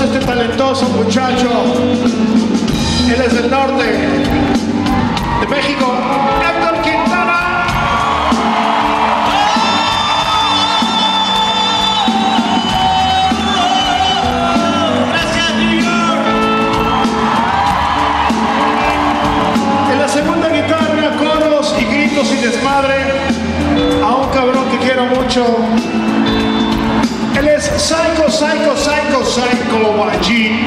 a este talentoso muchacho. Él es del norte de México, Héctor Quintana. Gracias, New York. En la segunda guitarra, coros y gritos y desmadre, a un cabrón que quiero mucho. Él es Psycho Wajid.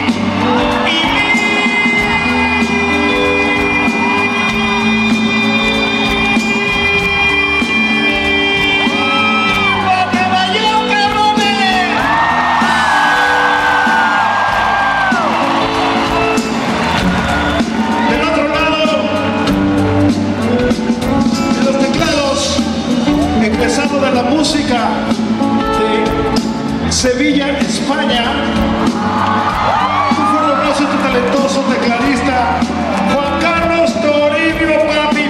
Egresado de la música de Sevilla, España, un fuerte aplauso a tu talentoso tecladista Juan Carlos Toribio, papi.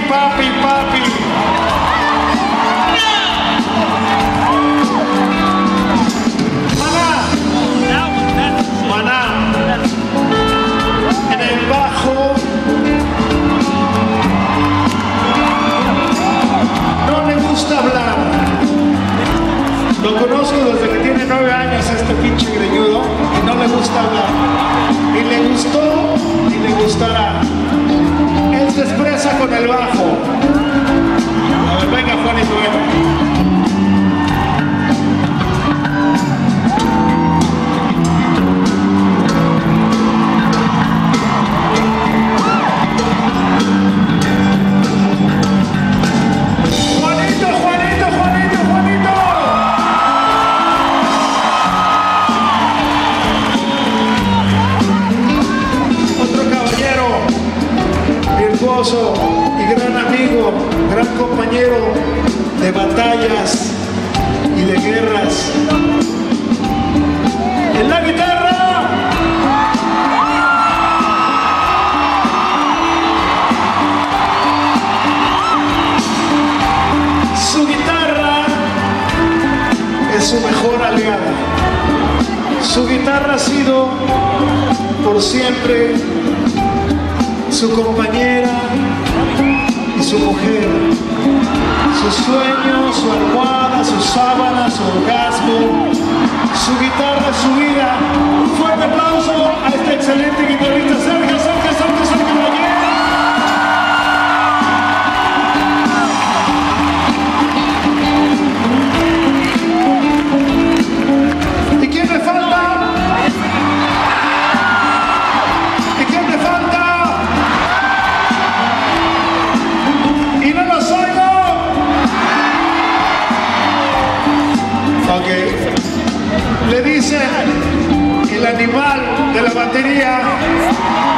Maná, en el bajo. No le gusta hablar. Lo conozco desde que tiene 9 años, este pinche greñudo, y no le gusta hablar. Y le gustó y le gustará. Él se expresa con el bajo. A ver, venga, Juanito, venga. Y gran amigo, gran compañero de batallas y de guerras. En la guitarra, su guitarra es su mejor aliada. Su guitarra ha sido por siempre su compañera y su mujer, su sueño, su almohada, su sábana, su orgasmo, su guitarra, su vida. Un fuerte aplauso a este excelente guitarrista, Sergio Valle. ¿Y quién me falta? Le dicen el animal de la batería.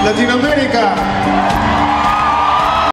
Latinoamérica.